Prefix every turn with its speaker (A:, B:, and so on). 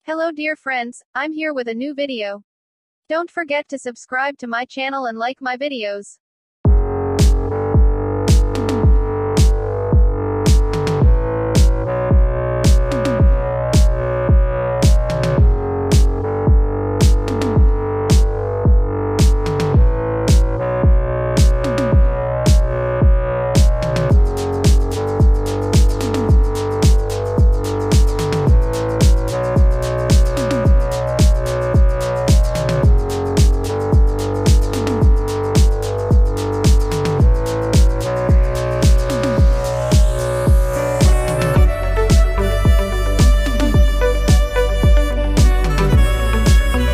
A: Hello dear friends, I'm here with a new video. Don't forget to subscribe to my channel and like my videos.